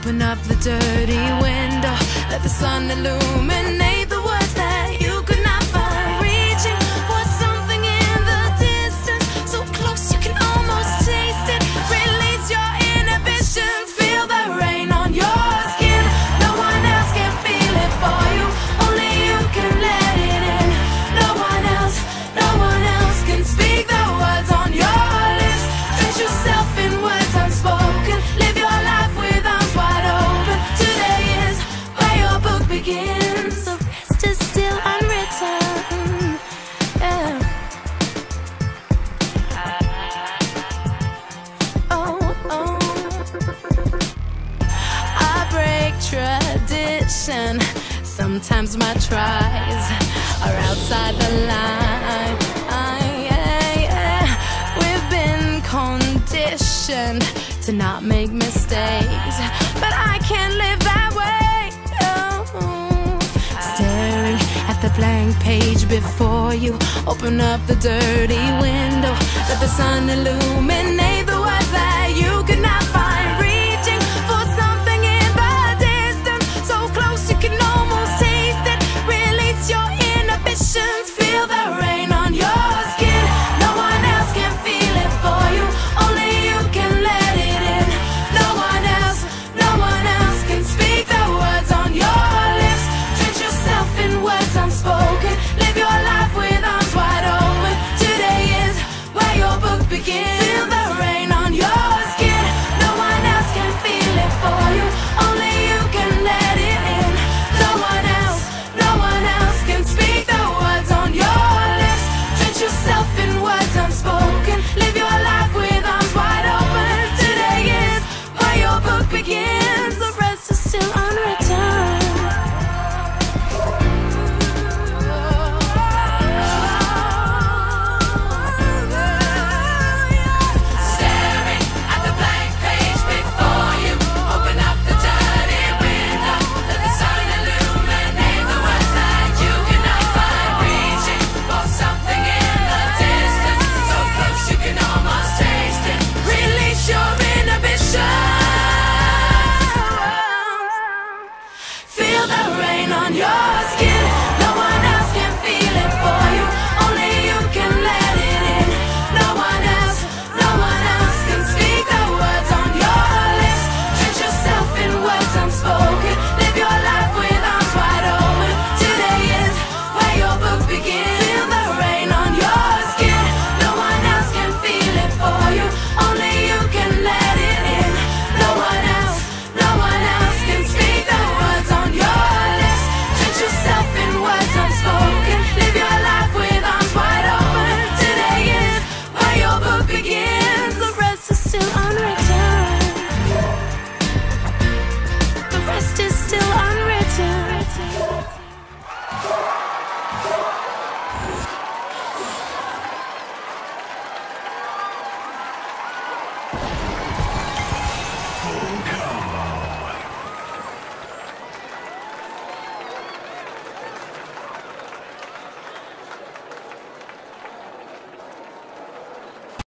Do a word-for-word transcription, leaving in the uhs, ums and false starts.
Open up the dirty window, let the sun illuminate the words that you could not find. Reaching for something in the distance, so close you can almost taste it. Release your inhibitions, feel the rain on your skin. No one else can feel it for you, only you can let it in. No one else, no one else can speak the words on your lips. Dress yourself in words unspoken, live your life with arms wide open. Today is where your book begins, the rest is still unwritten. Yeah. Oh, oh. I break tradition, sometimes my tries are outside the line. Yeah, yeah. We've been conditioned to not make mistakes, but I can't live that way. Oh. Staring at the blank page before you, open up the dirty window, let the sun illuminate the words that you could not